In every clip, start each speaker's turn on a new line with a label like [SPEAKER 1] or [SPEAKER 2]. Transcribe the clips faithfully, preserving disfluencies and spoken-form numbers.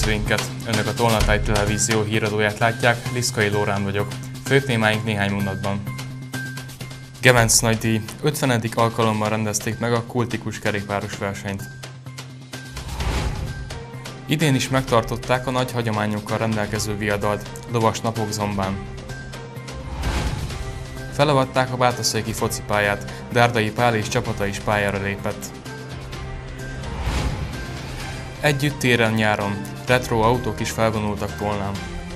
[SPEAKER 1] nézőinket! Önök a Tolnatáj Televízió híradóját látják, Liszkai Lórán vagyok. Fő témáink néhány mondatban. Gemenc nagydíj. ötvenedik alkalommal rendezték meg a kultikus kerékpáros versenyt. Idén is megtartották a nagy hagyományokkal rendelkező viadalt, Lovas napok Zombán. Felavatták a bátaszéki focipályát, Dárdai Pál és csapata is pályára lépett. Együtt téren nyáron, retro autók is felvonultak Tolnán.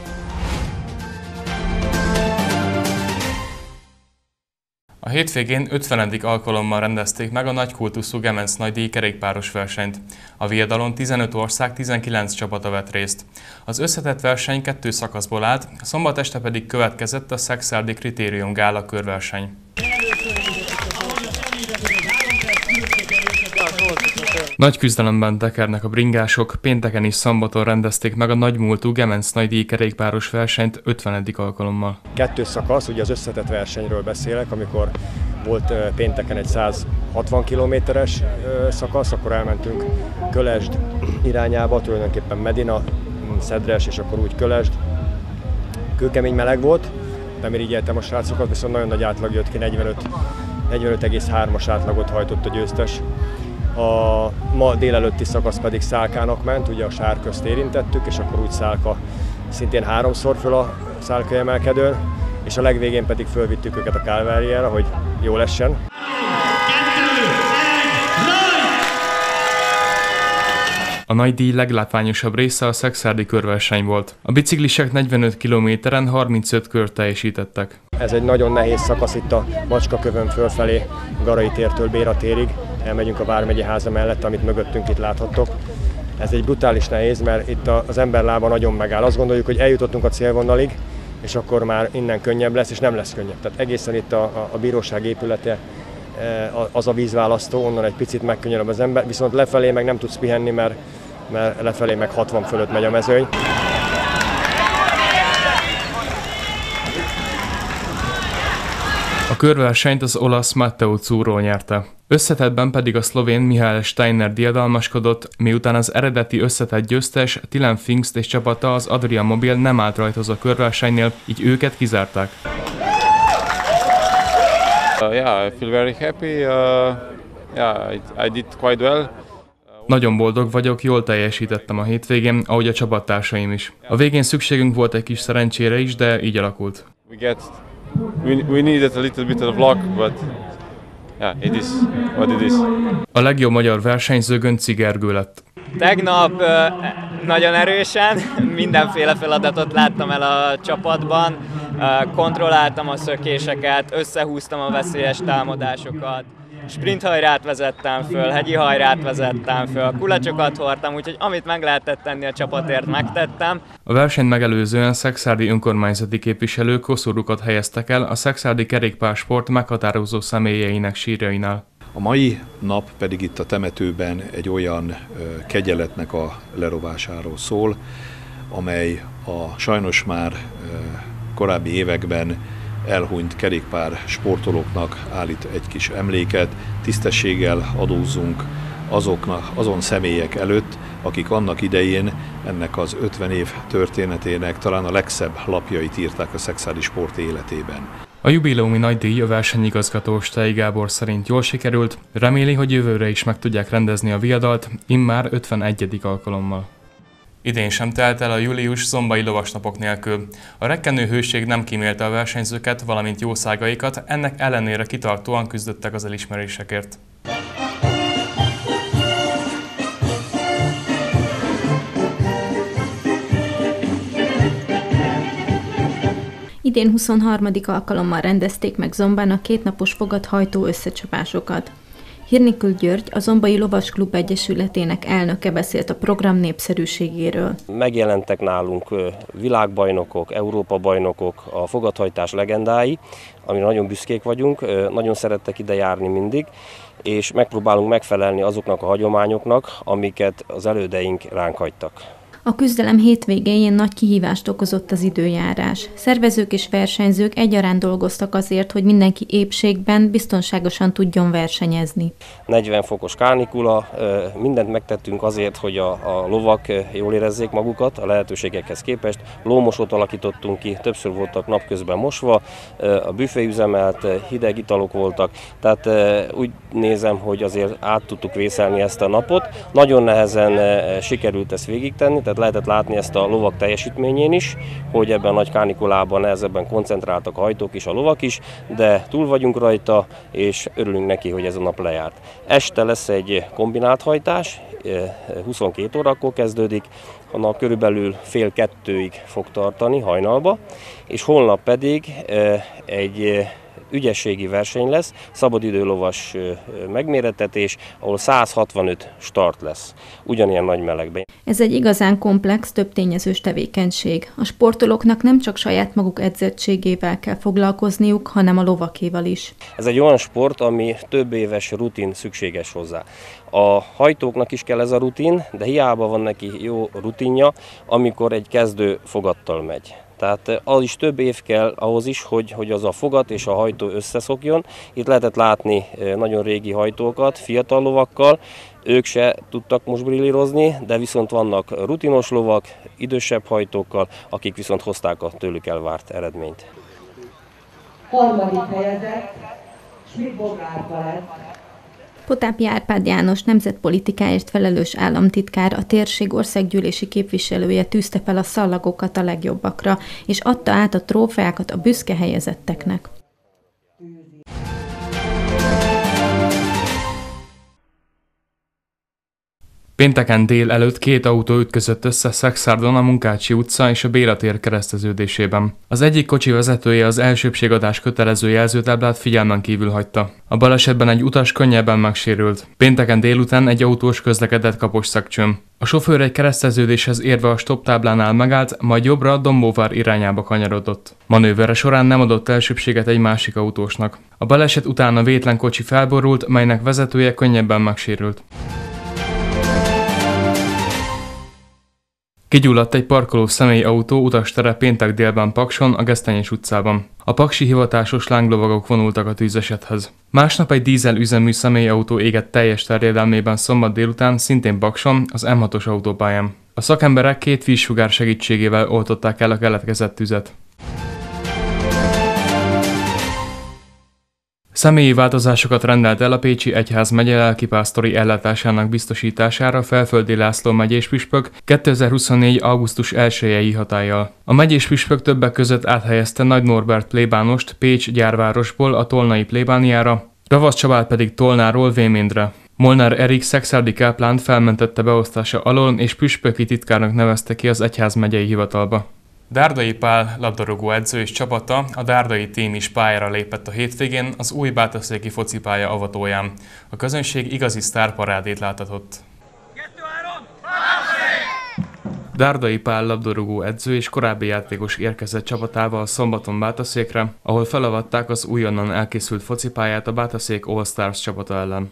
[SPEAKER 1] A hétvégén ötvenedik alkalommal rendezték meg a nagy kultuszú Gemenc nagydíj kerékpáros versenyt. A viadalon tizenöt ország tizenkilenc csapata vett részt. Az összetett verseny kettő szakaszból állt, szombat este pedig következett a Szekszárdi Kritérium Gála körverseny. Nagy küzdelemben tekernek a bringások, pénteken és szombaton rendezték meg a nagymúltú Gemenc nagydíj kerékpáros versenyt ötvenedik alkalommal.
[SPEAKER 2] Kettő szakasz, ugye az összetett versenyről beszélek, amikor volt pénteken egy száz hatvan kilométeres szakasz, akkor elmentünk Kölesd irányába, tulajdonképpen Medina, Szedres és akkor úgy Kölesd. Kőkemény meleg volt, nem irigyeltem a srácokat, viszont nagyon nagy átlag jött ki, negyvenöt egész hármas átlagot hajtott a győztes. A ma délelőtti szakasz pedig Szálkának ment, ugye a Sárközt érintettük, és akkor úgy Szálka szintén háromszor föl a Szálka emelkedőn, és a legvégén pedig fölvittük őket a Kálváriára, hogy jól essen.
[SPEAKER 1] A nagydíj leglátványosabb része a szekszárdi körverseny volt. A biciklisek negyvenöt kilométeren harmincöt kört teljesítettek.
[SPEAKER 2] Ez egy nagyon nehéz szakasz itt a Macskakövön fölfelé, Garai tértől Béra térig. Elmegyünk a Vármegye háza mellett, amit mögöttünk itt láthattok. Ez egy brutális nehéz, mert itt az ember lába nagyon megáll. Azt gondoljuk, hogy eljutottunk a célvonalig, és akkor már innen könnyebb lesz, és nem lesz könnyebb. Tehát egészen itt a, a, a bíróság épülete, az a vízválasztó, onnan egy picit megkönnyebb az ember, viszont lefelé meg nem tudsz pihenni, mert, mert lefelé meg hatvan fölött megy a mezőny.
[SPEAKER 1] A körversenyt az olasz Matteo Zurro nyerte. Összetettben pedig a szlovén Mihály Steiner diadalmaskodott, miután az eredeti összetett győztes Tilen Pfingst és csapata, az Adria Mobil nem állt rajthoz a körversenynél, így őket kizárták.
[SPEAKER 3] Uh, yeah, I feel very happy. Uh, yeah, I, I did quite well.
[SPEAKER 1] Nagyon boldog vagyok, jól teljesítettem a hétvégén, ahogy a csapattársaim is. A végén szükségünk volt egy kis szerencsére is, de így alakult.
[SPEAKER 3] We get, we, we needed a little bit of luck, but yeah, it is what it is.
[SPEAKER 1] A legjobb magyar versenyző Gönci Gergő lett.
[SPEAKER 4] Tegnap uh, nagyon erősen, mindenféle feladatot láttam el a csapatban, uh, kontrolláltam a szökéseket, összehúztam a veszélyes támadásokat, sprinthajrát vezettem föl, hegyi hajrát vezettem föl, kulacsokat hordtam, úgyhogy amit meg lehetett tenni a csapatért, megtettem.
[SPEAKER 1] A versenyt megelőzően szekszárdi önkormányzati képviselők koszorúkat helyeztek el a szekszárdi kerékpársport meghatározó személyeinek sírjainál.
[SPEAKER 5] A mai nap pedig itt a temetőben egy olyan kegyeletnek a lerovásáról szól, amely a sajnos már korábbi években elhunyt kerékpár sportolóknak állít egy kis emléket. Tisztességgel adózzunk azoknak, azon személyek előtt, akik annak idején ennek az ötven év történetének talán a legszebb lapjait írták a szekszárdi sport életében.
[SPEAKER 1] A jubileumi nagydíj a versenyigazgató Stey Gábor szerint jól sikerült, reméli, hogy jövőre is meg tudják rendezni a viadalt, immár ötvenegyedik alkalommal. Idén sem telt el a július zombai lovasnapok nélkül. A rekkenő hőség nem kímélte a versenyzőket, valamint jószágaikat, ennek ellenére kitartóan küzdöttek az elismerésekért.
[SPEAKER 6] Idén huszonharmadik alkalommal rendezték meg Zombán a kétnapos fogathajtó összecsapásokat. Hirnikül György, a Zombai Lovasklub Egyesületének elnöke beszélt a program népszerűségéről.
[SPEAKER 7] Megjelentek nálunk világbajnokok, Európa-bajnokok, a fogathajtás legendái, amire nagyon büszkék vagyunk, nagyon szerettek ide járni mindig, és megpróbálunk megfelelni azoknak a hagyományoknak, amiket az elődeink ránk hagytak.
[SPEAKER 6] A küzdelem hétvégéjén nagy kihívást okozott az időjárás. Szervezők és versenyzők egyaránt dolgoztak azért, hogy mindenki épségben biztonságosan tudjon versenyezni.
[SPEAKER 7] negyven fokos kánikula, mindent megtettünk azért, hogy a, a lovak jól érezzék magukat a lehetőségekhez képest. Lómosót alakítottunk ki, többször voltak napközben mosva, a büfé üzemelt, hideg italok voltak, tehát úgy nézem, hogy azért át tudtuk vészelni ezt a napot. Nagyon nehezen sikerült ezt végigtenni, tehát lehetett látni ezt a lovak teljesítményén is, hogy ebben a nagy kánikulában nehezebben koncentráltak a hajtók is, a lovak is, de túl vagyunk rajta, és örülünk neki, hogy ez a nap lejárt. Este lesz egy kombinált hajtás, huszonkét órakor kezdődik, a nap körülbelül fél kettőig fog tartani hajnalba, és holnap pedig egy ügyességi verseny lesz, szabadidőlovas megmérettetés, ahol száz hatvanöt start lesz, ugyanilyen nagy melegben.
[SPEAKER 6] Ez egy igazán komplex, több tényezős tevékenység. A sportolóknak nem csak saját maguk edzettségével kell foglalkozniuk, hanem a lovakéval is.
[SPEAKER 7] Ez egy olyan sport, ami több éves rutin szükséges hozzá. A hajtóknak is kell ez a rutin, de hiába van neki jó rutinja, amikor egy kezdő fogattal megy. Tehát az is több év kell ahhoz is, hogy, hogy az a fogat és a hajtó összeszokjon. Itt lehetett látni nagyon régi hajtókat, fiatal lovakkal, ők se tudtak most brillírozni, de viszont vannak rutinos lovak, idősebb hajtókkal, akik viszont hozták a tőlük elvárt eredményt.
[SPEAKER 8] Harmadik helyezett, Schmidt-Bogárka lett.
[SPEAKER 6] Potápi Árpád János nemzetpolitikáért felelős államtitkár, a térség országgyűlési képviselője tűzte fel a szallagokat a legjobbakra, és adta át a trófeákat a büszke helyezetteknek.
[SPEAKER 1] Pénteken dél előtt két autó ütközött össze Szekszárdon a Munkácsi utca és a Béla tér kereszteződésében. Az egyik kocsi vezetője az elsőbségadás kötelező jelzőtáblát figyelmen kívül hagyta. A balesetben egy utas könnyebben megsérült. Pénteken délután egy autós közlekedett Kaposszakcsőn. A sofőr egy kereszteződéshez érve a stopptáblánál megállt, majd jobbra Dombóvár irányába kanyarodott. Manővere során nem adott elsőbséget egy másik autósnak. A baleset után a vétlen kocsi felborult, melynek vezetője könnyebben megsérült. Kigyulladt egy parkoló személyautó utastere péntek délben Pakson, a Gesztenyés utcában. A paksi hivatásos lánglovagok vonultak a tűzesethez. Másnap egy dízelüzemű személyautó égett teljes terjedelmében szombat délután, szintén Pakson, az M hatos autópályán. A szakemberek két vízsugár segítségével oltották el a keletkezett tüzet. Személyi változásokat rendelt el a Pécsi Egyházmegye lelkipásztori ellátásának biztosítására Felföldi László megyés püspök kétezer-huszonnégy. augusztus elsejei hatállyal. A megyés püspök többek között áthelyezte Nagy Norbert plébánost Pécs gyárvárosból a tolnai plébániára, Ravasz Csabát pedig Tolnáról Véméndre. Molnár Erik szekszárdi káplánt felmentette beosztása alól, és püspöki titkárnak nevezte ki az egyházmegyei hivatalba. Dárdai Pál labdarúgó edző és csapata, a Dárdai Team is pályára lépett a hétvégén az új bátaszéki focipálya avatóján. A közönség igazi sztárparádét láthatott. Dárdai Pál labdarúgó edző és korábbi játékos érkezett csapatával szombaton Bátaszékre, ahol felavatták az újonnan elkészült focipályát a Bátaszék All Stars csapata ellen.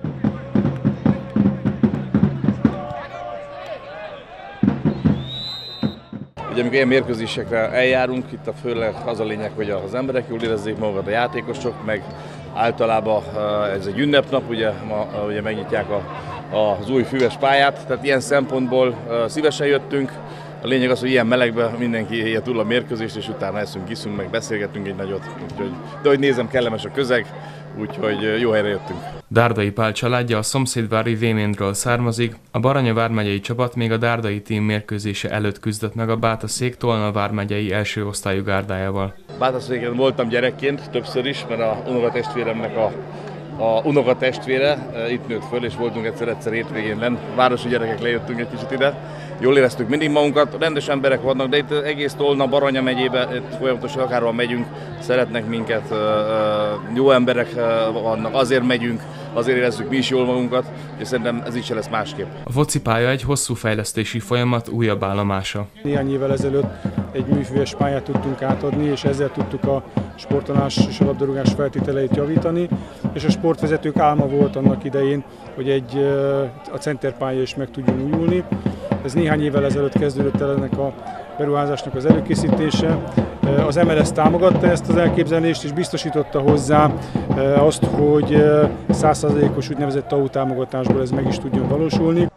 [SPEAKER 9] Ugye, amikor ilyen mérkőzésekre eljárunk, itt a főleg az a lényeg, hogy az emberek jól érezzék magukat, a játékosok, meg általában ez egy ünnepnap, ugye, ma, ugye megnyitják a, az új füves pályát, tehát ilyen szempontból szívesen jöttünk. A lényeg az, hogy ilyen melegben mindenki élje túl a mérkőzést, és utána eszünk, iszunk, meg beszélgetünk egy nagyot. Úgyhogy, de hogy nézem, kellemes a közeg, úgyhogy jó helyre jöttünk.
[SPEAKER 1] Dárdai Pál családja a szomszédvári Véméndről származik, a Baranya vármegyei csapat még a Dárdai Team mérkőzése előtt küzdött meg a Bátaszék Tolna vármegyei első osztályú gárdájával.
[SPEAKER 9] Bátaszéken voltam gyerekként többször is, mert a unokatestvéremnek a A unokatestvére itt nőtt föl, és voltunk egyszer-egyszer hétvégén lenn. Városi gyerekek lejöttünk egy kicsit ide. Jól éreztük mindig magunkat, rendes emberek vannak, de itt egész Tolna, Baranya megyébe, itt folyamatosan akárhol megyünk, szeretnek minket, jó emberek vannak, azért megyünk, azért érezzük mi is jól magunkat, és szerintem ez így se lesz másképp.
[SPEAKER 1] A focipálya egy hosszú fejlesztési folyamat újabb állomása.
[SPEAKER 10] Néhány évvel ezelőtt egy műfüves pályát tudtunk átadni, és ezzel tudtuk a sportolás és a labdarúgás feltételeit javítani, és a sportvezetők álma volt annak idején, hogy egy, a centerpálya is meg tudjon újulni. Ez néhány évvel ezelőtt kezdődött el ennek a beruházásnak az előkészítése. Az em el es támogatta ezt az elképzelést, és biztosította hozzá azt, hogy száz százalékos úgynevezett á u támogatásból ez meg is tudjon valósulni.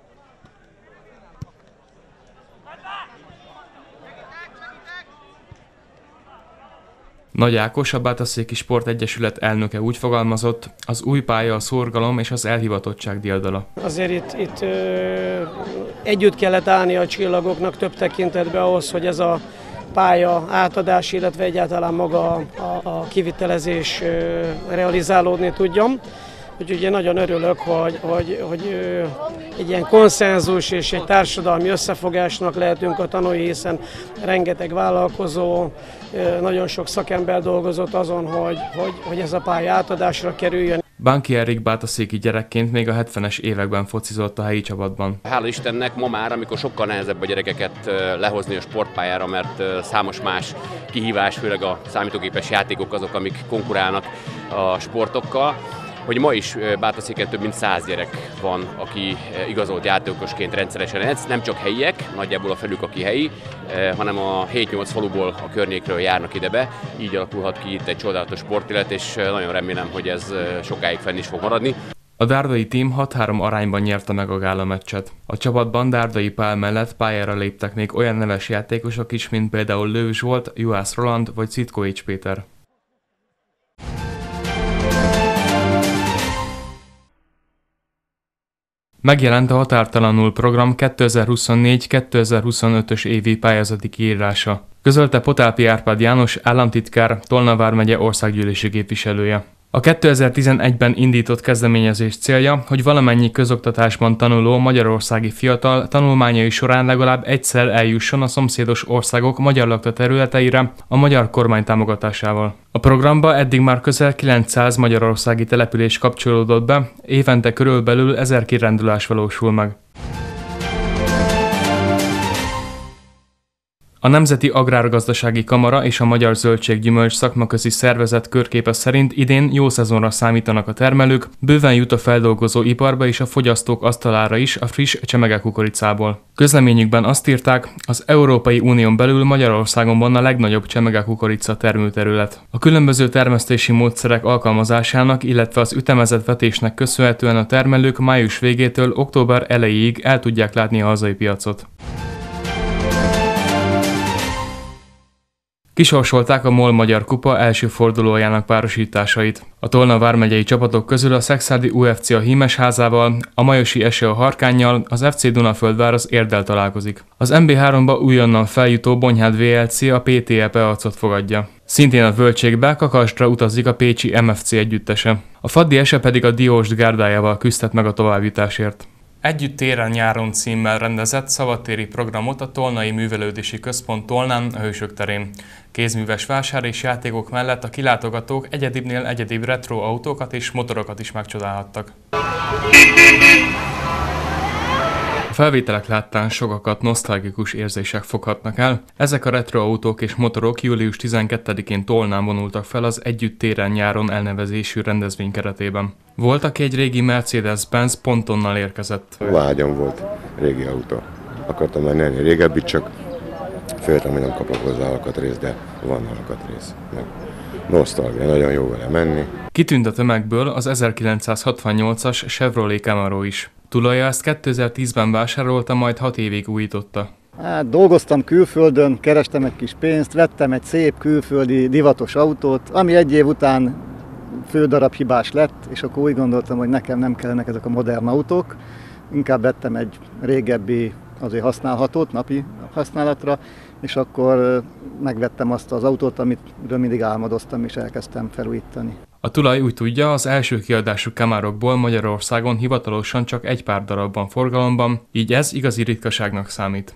[SPEAKER 1] Nagy Ákos, a Bátaszéki Sportegyesület elnöke úgy fogalmazott, az új pálya a szorgalom és az elhivatottság diadala.
[SPEAKER 11] Azért itt, itt ö, együtt kellett állni a csillagoknak több tekintetben ahhoz, hogy ez a pálya átadás, illetve egyáltalán maga a, a kivitelezés ö, realizálódni tudjon. Úgyhogy én nagyon örülök, hogy, hogy, hogy ö, egy ilyen konszenzus és egy társadalmi összefogásnak lehetünk a tanúi, hiszen rengeteg vállalkozó, ö, nagyon sok szakember dolgozott azon, hogy, hogy, hogy ez a pálya átadásra kerüljön.
[SPEAKER 1] Bánki Erik bátaszéki gyerekként még a hetvenes években focizott a helyi csapatban.
[SPEAKER 12] Hála Istennek ma már, amikor sokkal nehezebb a gyerekeket lehozni a sportpályára, mert számos más kihívás, főleg a számítógépes játékok azok, amik konkurálnak a sportokkal, hogy ma is Bátaszéken több mint száz gyerek van, aki igazolt játékosként rendszeresen. Ez nem csak helyiek, nagyjából a felük, aki helyi, hanem a hét-nyolc faluból, a környékről járnak ide be. Így alakulhat ki itt egy csodálatos sportélet, és nagyon remélem, hogy ez sokáig fenn is fog maradni.
[SPEAKER 1] A dárdai tím hat-három arányban nyerte meg a gála meccset. A csapatban Dárdai Pál mellett pályára léptek még olyan neves játékosok is, mint például Lőv Zsolt, Juhász Roland vagy Citkovics Péter. Megjelent a Határtalanul program kétezer-huszonnégy kétezer-huszonötös évi pályázati kiírása. Közölte Potálpi Árpád János, államtitkár, Tolna vármegye országgyűlési képviselője. A kétezer-tizenegyben indított kezdeményezés célja, hogy valamennyi közoktatásban tanuló magyarországi fiatal tanulmányai során legalább egyszer eljusson a szomszédos országok magyar lakta területeire a magyar kormány támogatásával. A programba eddig már közel kilencszáz magyarországi település kapcsolódott be, évente körülbelül ezer kirándulás valósul meg. A Nemzeti Agrárgazdasági Kamara és a Magyar Zöldség-Gyümölcs Szakmaközi Szervezet körképe szerint idén jó szezonra számítanak a termelők, bőven jut a feldolgozó iparba és a fogyasztók asztalára is a friss csemegekukoricából. Közleményükben azt írták, az Európai Unión belül Magyarországon van a legnagyobb csemegekukorica termőterület. A különböző termesztési módszerek alkalmazásának, illetve az ütemezett vetésnek köszönhetően a termelők május végétől október elejéig el tudják látni a hazai piacot. Kisorsolták a MOL Magyar Kupa első fordulójának párosításait. A Tolna vármegyei csapatok közül a Szekszárdi u ef cé a Hímesházával, a Majosi Eső a Harkánnyal, az ef cé Dunaföldvár az Érddel találkozik. Az em bé háromba újonnan feljutó Bonyhád vé el cé a pé té e Peacot fogadja. Szintén a Völgységbe, Kakasdra utazik a pécsi em ef cé együttese. A Faddi Ese pedig a Diósd gárdájával küzdhet meg a továbbjutásért. Együtt téren-nyáron címmel rendezett szabadtéri programot a Tolnai Művelődési Központ Tolnán, a Hősök terén. Kézműves vásár és játékok mellett a kilátogatók egyedibbnél egyedibb retro autókat és motorokat is megcsodálhattak. A felvételek láttán sokakat nosztalgikus érzések foghatnak el. Ezek a retroautók és motorok július tizenkettedikén Tolnán vonultak fel az Együtt téren-nyáron elnevezésű rendezvény keretében. Volt, aki egy régi Mercedes-Benz Pontonnal érkezett.
[SPEAKER 13] Vágyam volt régi autó. Akartam menni ennél régebbit, csak féltem, hogy nem kapok hozzá alkatrészt, de van alkatrész. Meg nosztalgia, nagyon jó vele menni.
[SPEAKER 1] Kitűnt a tömegből az ezerkilencszázhatvannyolcas Chevrolet Camaro is. Tulaja ezt kétezer-tízben vásárolta, majd hat évig újította.
[SPEAKER 14] Hát, dolgoztam külföldön, kerestem egy kis pénzt, vettem egy szép külföldi divatos autót, ami egy év után fődarab hibás lett, és akkor úgy gondoltam, hogy nekem nem kellenek ezek a modern autók. Inkább vettem egy régebbi, azért használhatót, napi használatra, és akkor megvettem azt az autót, amit mindig álmodoztam, és elkezdtem felújítani.
[SPEAKER 1] A tulaj úgy tudja, az első kiadású Camarokból Magyarországon hivatalosan csak egy pár darab van forgalomban, így ez igazi ritkaságnak számít.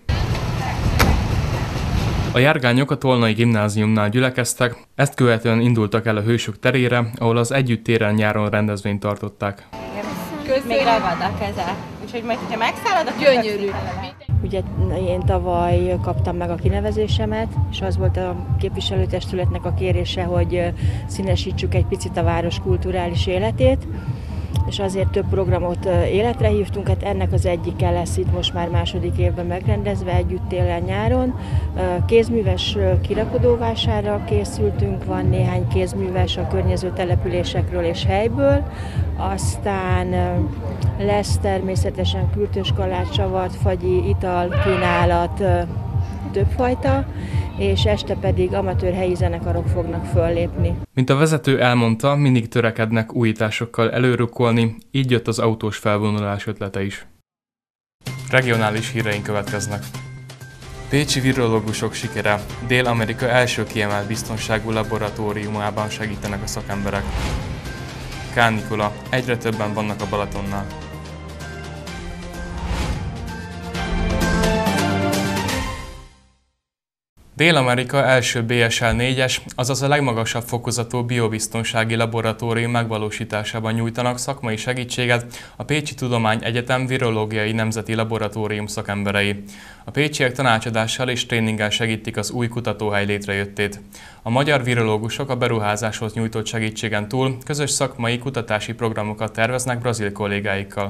[SPEAKER 1] A járgányok a Tolnai Gimnáziumnál gyülekeztek, ezt követően indultak el a Hősök terére, ahol az Együtt téren-nyáron rendezvényt tartották.
[SPEAKER 15] Még ragad a keze, úgyhogy majd, hogyha megszállod, akkor gyönyörű.
[SPEAKER 16] Ugye én tavaly kaptam meg a kinevezésemet, és az volt a képviselőtestületnek a kérése, hogy színesítsük egy picit a város kulturális életét. és azért több programot életre hívtunk. Hát ennek az egyike lesz itt most már második évben megrendezve együtt télen-nyáron. Kézműves kirakodóvásárra készültünk, van néhány kézműves a környező településekről és helyből. Aztán lesz természetesen kürtös kalács, csavat, fagyi, ital, kínálat, többfajta, és este pedig amatőr helyi zenekarok fognak föllépni.
[SPEAKER 1] Mint a vezető elmondta, mindig törekednek újításokkal előrukkolni, így jött az autós felvonulás ötlete is. Regionális híreink következnek. Pécsi virológusok sikere. Dél-Amerika első kiemelt biztonságú laboratóriumában segítenek a szakemberek. Kánikula. Egyre többen vannak a Balatonnál. Dél-Amerika első bé es el négyes, azaz a legmagasabb fokozatú biobiztonsági laboratórium megvalósításában nyújtanak szakmai segítséget a Pécsi Tudományegyetem Virológiai Nemzeti Laboratórium szakemberei. A pécsiek tanácsadással és tréninggel segítik az új kutatóhely létrejöttét. A magyar virológusok a beruházáshoz nyújtott segítségen túl közös szakmai kutatási programokat terveznek brazil kollégáikkal.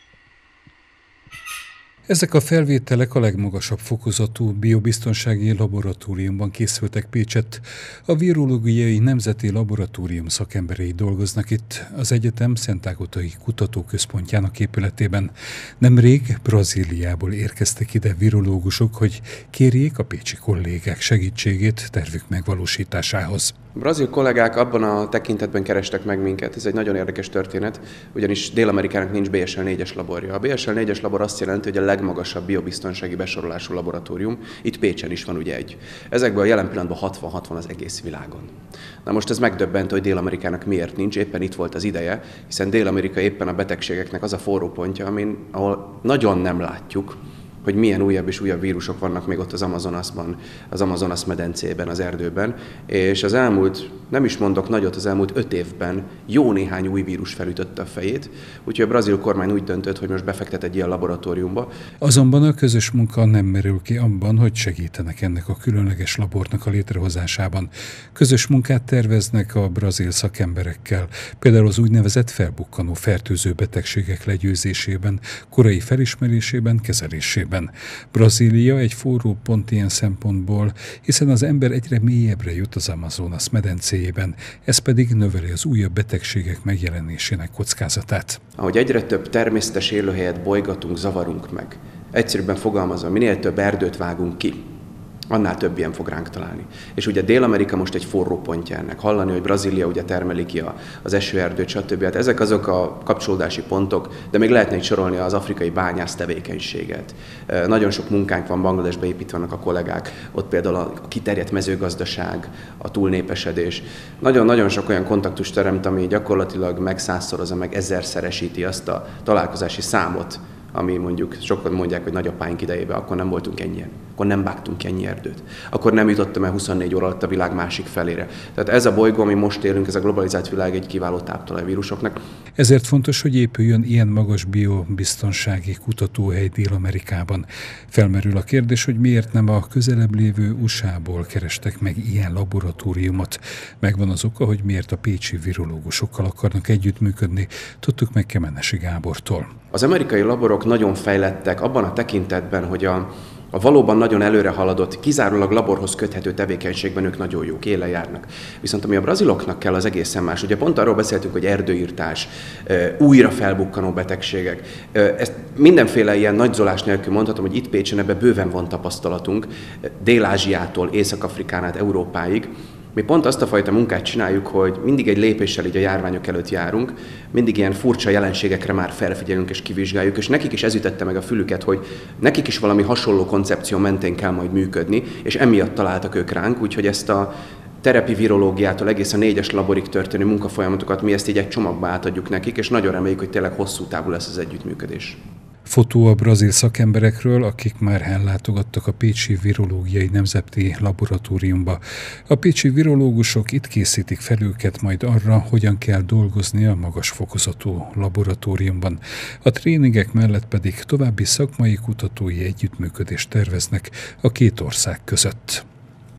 [SPEAKER 17] Ezek a felvételek a legmagasabb fokozatú biobiztonsági laboratóriumban készültek Pécsett. A Virológiai Nemzeti Laboratórium szakemberei dolgoznak itt, az egyetem Szentágotai Kutatóközpontjának épületében. Nemrég Brazíliából érkeztek ide virológusok, hogy kérjék a pécsi kollégák segítségét tervük megvalósításához.
[SPEAKER 18] A brazil kollégák abban a tekintetben kerestek meg minket, ez egy nagyon érdekes történet, ugyanis Dél-Amerikának nincs bé es el négyes laborja. A bé es el négyes labor azt jelenti, hogy a legmagasabb biobiztonsági besorolású laboratórium, itt Pécsen is van ugye egy. Ezekből a jelen pillanatban hatvan-hatvan az egész világon. Na most ez megdöbbentő, hogy Dél-Amerikának miért nincs, éppen itt volt az ideje, hiszen Dél-Amerika éppen a betegségeknek az a forró pontja, amin, ahol nagyon nem látjuk, hogy milyen újabb és újabb vírusok vannak még ott az Amazonasban, az Amazonas medencében, az erdőben, és az elmúlt, nem is mondok nagyot, az elmúlt öt évben jó néhány új vírus felütötte a fejét, úgyhogy a brazil kormány úgy döntött, hogy most befektet egy ilyen laboratóriumba.
[SPEAKER 17] Azonban a közös munka nem merül ki abban, hogy segítenek ennek a különleges labornak a létrehozásában. Közös munkát terveznek a brazil szakemberekkel, például az úgynevezett felbukkanó fertőző betegségek legyőzésében, korai felismerésében, kezelésében. Brazília egy forró pont ilyen szempontból, hiszen az ember egyre mélyebbre jut az Amazonas medencéjében, ez pedig növeli az újabb betegségek megjelenésének kockázatát.
[SPEAKER 18] Ahogy egyre több természetes élőhelyet bolygatunk, zavarunk meg, egyszerűbben fogalmazva, minél több erdőt vágunk ki, annál több ilyen fog ránk találni. És ugye Dél-Amerika most egy forró pontja ennek. Hallani, hogy Brazília ugye termeli ki a, az esőerdőt, stb. Hát ezek azok a kapcsolódási pontok, de még lehetne itt sorolni az afrikai bányász tevékenységet. Nagyon sok munkánk van, Bangladesbe építve a kollégák, ott például a kiterjedt mezőgazdaság, a túlnépesedés. Nagyon-nagyon sok olyan kontaktus teremt, ami gyakorlatilag megszázszorozza, meg ezerszeresíti azt a találkozási számot, ami mondjuk sokan mondják, hogy nagyapáink idejében, akkor nem voltunk ennyien, akkor nem vágtunk ennyi erdőt, akkor nem jutottam el huszonnégy óra alatt a világ másik felére. Tehát ez a bolygó, ami most élünk, ez a globalizált világ egy kiváló táptalaj vírusoknak.
[SPEAKER 17] Ezért fontos, hogy épüljön ilyen magas biobiztonsági kutatóhely Dél-Amerikában. Felmerül a kérdés, hogy miért nem a közelebb lévő u es á-ból kerestek meg ilyen laboratóriumot. Megvan az oka, hogy miért a pécsi virológusokkal akarnak együttműködni. Tudtuk meg Kemenesi Gábortól.
[SPEAKER 18] Az amerikai laborok nagyon fejlettek abban a tekintetben, hogy a, a valóban nagyon előre haladott, kizárólag laborhoz köthető tevékenységben ők nagyon jók, élen járnak. Viszont ami a braziloknak kell, az egészen más. Ugye pont arról beszéltünk, hogy erdőirtás, újra felbukkanó betegségek. Ezt mindenféle ilyen nagyzolás nélkül mondhatom, hogy itt Pécsen ebben bőven van tapasztalatunk, Dél-Ázsiától, Észak-Afrikán át Európáig. Mi pont azt a fajta munkát csináljuk, hogy mindig egy lépéssel így a járványok előtt járunk, mindig ilyen furcsa jelenségekre már felfigyelünk és kivizsgáljuk, és nekik is ez ütötte meg a fülüket, hogy nekik is valami hasonló koncepció mentén kell majd működni, és emiatt találtak ők ránk, úgyhogy ezt a terepi virológiától egész a négyes laborig történő munkafolyamatokat mi ezt így egy csomagba átadjuk nekik, és nagyon reméljük, hogy tényleg hosszú távú lesz az együttműködés.
[SPEAKER 17] Fotó a brazil szakemberekről, akik már ellátogattak a Pécsi Virológiai Nemzeti Laboratóriumba. A pécsi virológusok itt készítik fel őket majd arra, hogyan kell dolgozni a magas fokozatú laboratóriumban. A tréningek mellett pedig további szakmai kutatói együttműködést terveznek a két ország között.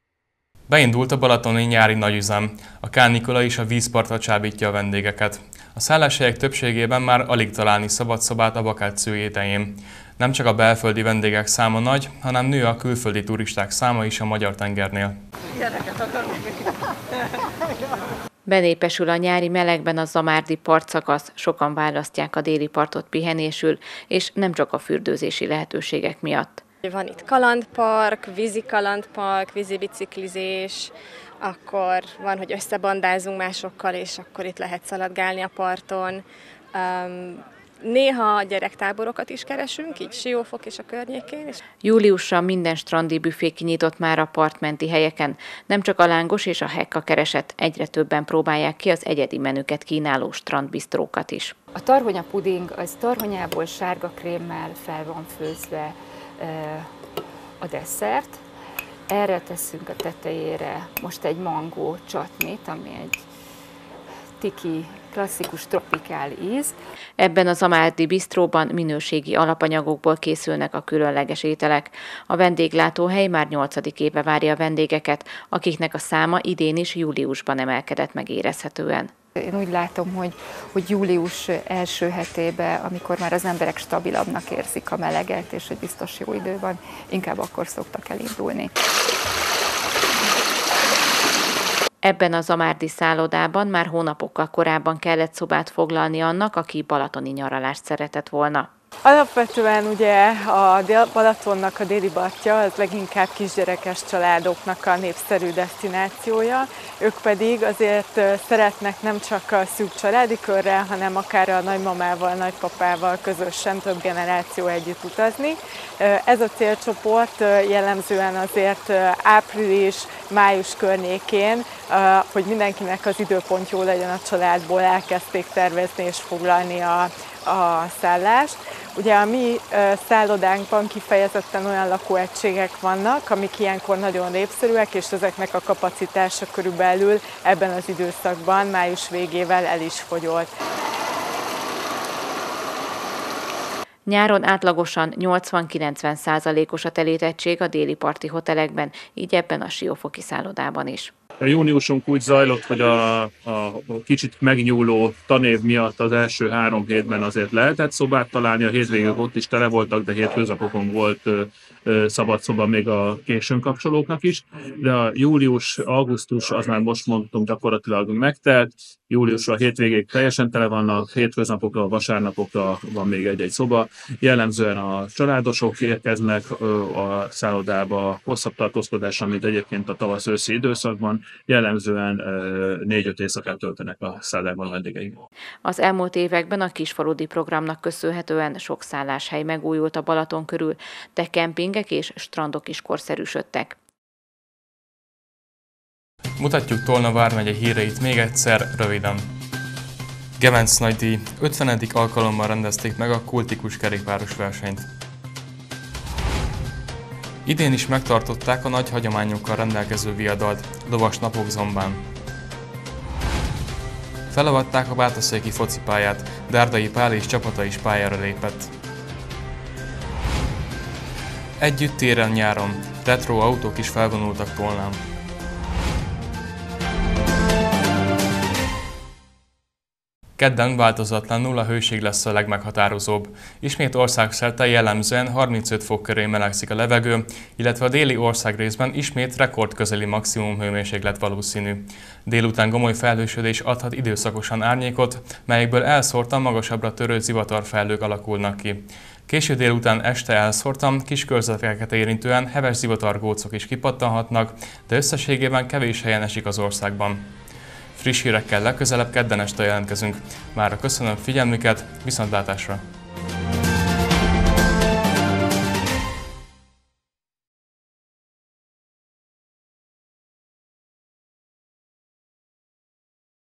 [SPEAKER 1] Beindult a balatoni nyári nagyüzem. A kánikula és a vízpartra csábítja a vendégeket. A szálláshelyek többségében már alig találni szabad szobát a Bakáccső étején. Nem csak a belföldi vendégek száma nagy, hanem nő a külföldi turisták száma is a Magyar-tengernél.
[SPEAKER 19] Benépesül a nyári melegben a zamárdi partszakasz, sokan választják a déli partot pihenésül, és nem csak a fürdőzési lehetőségek miatt.
[SPEAKER 20] Van itt kalandpark, vízi kalandpark, vízi biciklizés, akkor van, hogy összebandázunk másokkal, és akkor itt lehet szaladgálni a parton. Um, Néha gyerektáborokat is keresünk, így Siófok és a környékén.
[SPEAKER 19] Júliusra minden strandi büfé kinyitott már a partmenti helyeken. Nem csak a lángos és a hekka keresett, egyre többen próbálják ki az egyedi menüket kínáló strandbistrókat is.
[SPEAKER 21] A tarhonya puding az tarhonyából sárga krémmel fel van főzve a desszert. Erre teszünk a tetejére most egy mangó csatnit, ami egy tiki, klasszikus tropikál íz.
[SPEAKER 19] Ebben a zamárdi bistróban minőségi alapanyagokból készülnek a különleges ételek. A vendéglátóhely már nyolcadik éve várja a vendégeket, akiknek a száma idén is júliusban emelkedett meg érezhetően.
[SPEAKER 21] Én úgy látom, hogy, hogy július első hetében, amikor már az emberek stabilabbnak érzik a meleget, és hogy biztos jó idő van, inkább akkor szoktak elindulni.
[SPEAKER 19] Ebben a zamárdi szállodában már hónapokkal korábban kellett szobát foglalni annak, aki balatoni nyaralást szeretett volna.
[SPEAKER 22] Alapvetően ugye a Balatonnak a déli partja az leginkább kisgyerekes családoknak a népszerű desztinációja. Ők pedig azért szeretnek nem csak a szűk családi körrel, hanem akár a nagymamával, nagypapával közösen több generáció együtt utazni. Ez a célcsoport jellemzően azért április, május környékén, hogy mindenkinek az időpont jó legyen a családból, elkezdték tervezni és foglalni a, a szállást. Ugye a mi szállodánkban kifejezetten olyan lakóegységek vannak, amik ilyenkor nagyon népszerűek, és ezeknek a kapacitása körülbelül ebben az időszakban, május végével el is fogyott.
[SPEAKER 19] Nyáron átlagosan nyolcvan-kilencven százalékos a telítettség a déli parti hotelekben, így ebben a siófoki szállodában is.
[SPEAKER 23] A júniusunk úgy zajlott, hogy a, a kicsit megnyúló tanév miatt az első három hétben azért lehetett szobát találni, a hétvégék ott is tele voltak, de hétköznapokon volt ö, ö, szabad szoba még a későn kapcsolóknak is, de a július, augusztus, az már most mondtunk, gyakorlatilag megtelt, júliusra a hétvégék teljesen tele vannak, hétköznapokra, vasárnapokra van még egy-egy szoba. Jellemzően a családosok érkeznek a szállodába hosszabb tartózkodásra, mint egyébként a tavasz-őszi időszakban. Jellemzően négy-öt éjszakát töltenek a szállodában a vendégeink.
[SPEAKER 19] Az elmúlt években a kisfaludy programnak köszönhetően sok szálláshely megújult a Balaton körül, de kempingek és strandok is korszerűsödtek.
[SPEAKER 1] Mutatjuk Tolna vármegye híreit még egyszer, röviden. Gemenc nagydíj, ötvenedik alkalommal rendezték meg a kultikus kerékpáros versenyt. Idén is megtartották a nagy hagyományokkal rendelkező viadalt, lovas napok Zombán. Felavatták a bátaszéki focipályát, Dárdai Pál és csapata is pályára lépett. Együtt téren nyáron, retro autók is felvonultak Tolnán. Kedden változatlanul a hőség lesz a legmeghatározóbb. Ismét országszerte jellemzően harmincöt fok köré melegszik a levegő, illetve a déli országrészben ismét rekordközeli maximum hőmérséklet valószínű. Délután gomoly felhősödés adhat időszakosan árnyékot, melyekből elszórtan magasabbra törő zivatarfelhők alakulnak ki. Késő délután este elszórtan, kis körzeteket érintően heves zivatargócok is kipattanhatnak, de összességében kevés helyen esik az országban. Friss hírekkel legközelebb kedden este jelentkezünk. Mára köszönöm figyelmüket, viszontlátásra!